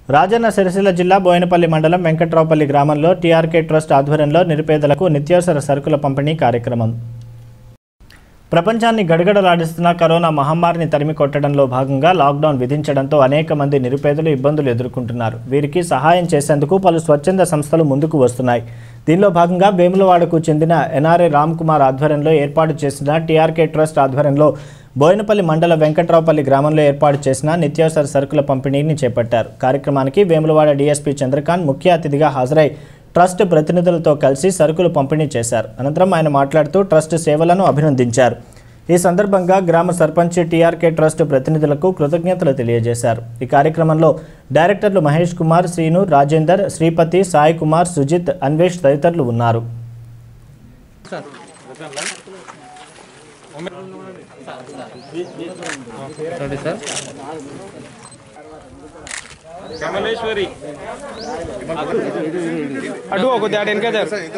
రాజన్న సిరిసిల్ల జిల్లా బోయినపల్లి మండలం వెంకట్రావుపల్లి గ్రామంలో టీఆర్కే ట్రస్ట్ ఆధ్వర్యంలో నిరుపేదలకు నిత్యావసర సరుకుల పంపిణీ కార్యక్రమం. ప్రపంచాన్ని గడగడలాడిస్తున్న కరోనా మహమ్మారిని తరిమి కొట్టడంలో భాగంగా లాక్డౌన్ విధించడంతో అనేక మంది నిరుపేదలు ఇబ్బందులు ఎదుర్కొంటున్నారు. వీరికి సహాయం చేసేందుకు పలు స్వచ్ఛంద సంస్థలు ముందుకు వస్తున్నాయి. దీనిలో భాగంగా వేములవాడకు చెందిన ఎన్ఆర్ఏ రామ్ కుమార్ ఆధ్వర్యంలో ఏర్పాటు చేసిన టీఆర్కే ట్రస్ట్ ఆధ్వర్యంలో బోయినపల్లి మండల వెంకట్రావుపల్లి గ్రామంలో ఏర్పాటు చేసిన నిత్యావసర సరుకుల పంపిణీని చేపట్టారు. కార్యక్రమానికి వేములవాడ డీఎస్పీ చంద్రకాంత్ ముఖ్య అతిథిగా హాజరై ట్రస్ట్ ప్రతినిధులతో కలిసి సరుకులు పంపిణీ చేశారు. అనంతరం ఆయన మాట్లాడుతూ ట్రస్ట్ సేవలను అభినందించారు. ఈ సందర్భంగా గ్రామ సర్పంచ్ టీఆర్కే ట్రస్ట్ ప్రతినిధులకు కృతజ్ఞతలు తెలియజేశారు. ఈ కార్యక్రమంలో డైరెక్టర్లు మహేష్ కుమార్, శ్రీను, రాజేందర్, శ్రీపతి, సాయి కుమార్, సుజిత్, అన్వేష్ తదితరులు ఉన్నారు. కమలేశ్వరి అటు ఒక దాడి వెనక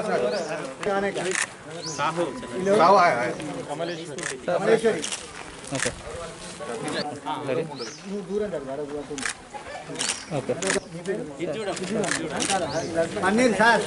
కమలేశ్వరి ఓకే ఓకే అన్నీర్ sir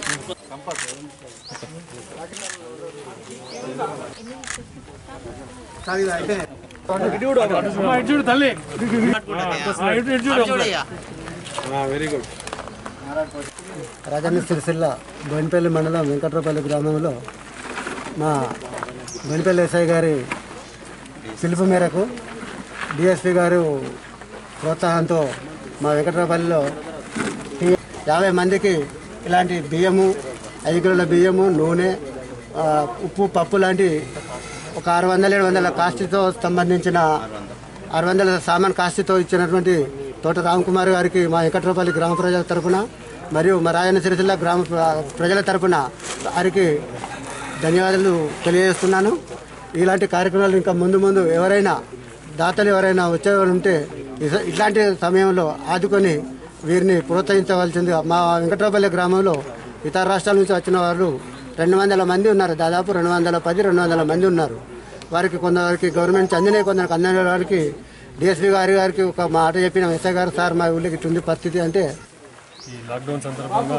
very good. Rajanna Sircilla Boinapalli మండలం వెంకట్రావుపల్లి గ్రామంలో మా బోయినపల్లి ఎస్ఐ గారి పిలుపు మేరకు డిఎస్పీ గారు ప్రోత్సాహంతో మా వెంకట్రావుపల్లిలో 50 మందికి ఇలాంటి బియ్యము, 5 కిలోల బియ్యము, నూనె, ఉప్పు, పప్పు లాంటి ఒక 600-700 కాస్ట్తో సంబంధించిన 600 సామాన్ కాస్ట్తో ఇచ్చినటువంటి తోట రామ్ కుమార్ గారికి మా వెంకట్రావుపల్లి గ్రామ ప్రజల తరఫున మరియు మా రాజన్న సిరిసిల్ల గ్రామ ప్రజల తరఫున వారికి ధన్యవాదాలు తెలియజేస్తున్నాను. ఇలాంటి కార్యక్రమాలు ఇంకా ముందు ఎవరైనా దాతలు ఎవరైనా వచ్చేవాళ్ళు ఉంటే ఇట్లాంటి సమయంలో ఆదుకొని వీరిని ప్రోత్సహించవలసిందిగా. మా వెంకట్రావుపల్లి గ్రామంలో ఇతర రాష్ట్రాల నుంచి వచ్చిన వారు 200 మంది ఉన్నారు. దాదాపు 210-200 మంది ఉన్నారు. వారికి కొందరికి గవర్నమెంట్ అందినాయి, కొందరికి అందిన వారికి డిఎస్పీ గారికి ఒక మాట చెప్పిన ఎస్ఐ గారు, సార్ మా ఊళ్ళకి ఇట్టుంది పరిస్థితి అంటే. ఈ లాక్డౌన్ సందర్భంగా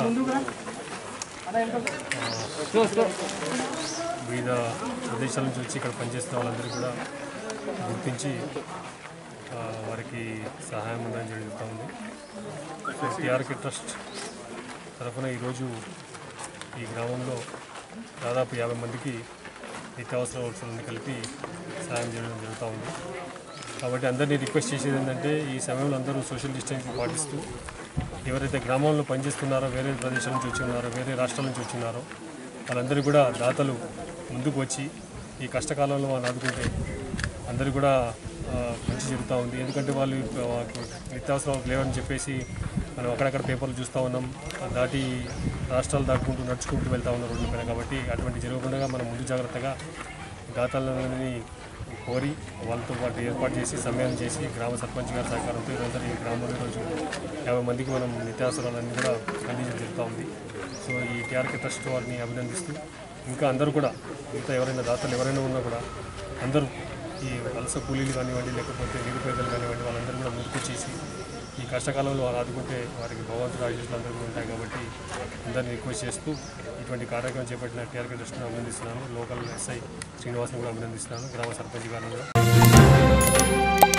వివిధ ప్రదేశాల నుంచి వచ్చి ఇక్కడ పనిచేస్తున్న వాళ్ళందరూ కూడా గుర్తించి వారికి సహాయం ఉండడం జరుగుతూ ఉంది. టీఆర్కే ట్రస్ట్ తరఫున ఈరోజు ఈ గ్రామంలో దాదాపు 50 మందికి నిత్యావసర వస్తువులను కలిపి సహాయం చేయడం జరుగుతూ ఉంది. కాబట్టి అందరినీ రిక్వెస్ట్ చేసేది ఏంటంటే ఈ సమయంలో అందరూ సోషల్ డిస్టెన్స్ పాటిస్తూ ఎవరైతే గ్రామంలో పనిచేస్తున్నారో, వేరే ప్రదేశం నుంచి వచ్చి ఉన్నారో, వేరే రాష్ట్రాల నుంచి వచ్చి ఉన్నారో వాళ్ళందరూ కూడా దాతలు ముందుకు వచ్చి ఈ కష్టకాలంలో వాళ్ళు ఆదుకుంటే అందరూ కూడా మంచి జరుగుతూ ఉంది. ఎందుకంటే వాళ్ళు నిత్యావసరం లేవని చెప్పేసి మనం అక్కడక్కడ పేపర్లు చూస్తూ ఉన్నాం, దాటి రాష్ట్రాలు దాటుకుంటూ నడుచుకుంటూ వెళ్తూ ఉన్నాం రోడ్ల పైన. కాబట్టి అటువంటి జరగకుండా మనం ముందు జాగ్రత్తగా దాతలని కోరి వాళ్ళతో పాటు ఏర్పాటు చేసి సమ్మేళనం చేసి గ్రామ సర్పంచ్ గారి సహకారంతో ఈరోజు ఈ గ్రామంలో ఈరోజు 50 మందికి మనం నిత్యావసరాలన్నీ కూడా అందించడం జరుగుతూ ఉంది. సో ఈ టీఆర్కే ట్రస్ట్ వారిని అభినందిస్తూ ఇంకా అందరూ కూడా ఎవరైనా దాతలు ఎవరైనా ఉన్నా కూడా అందరూ ఈ వలస కూలీలు కానివ్వండి, లేకపోతే నిరుపేదలు కానివ్వండి, వాళ్ళందరూ కూడా ముందుకొచ్చేసి ఈ కష్టకాలంలో వాళ్ళు ఆదుకుంటే వారికి భగవంతుడు ఆశీస్సులు అందరూ ఉంటాయి. కాబట్టి అందరినీ రిక్వెస్ట్ చేస్తూ ఇటువంటి కార్యక్రమం చేపట్టిన టీఆర్కే ట్రస్ట్ను అభినందిస్తున్నాను. లోకల్ ఎస్ఐ శ్రీనివాస్ని కూడా అభినందిస్తున్నాను, గ్రామ సర్పంచ్ గారిని కూడా.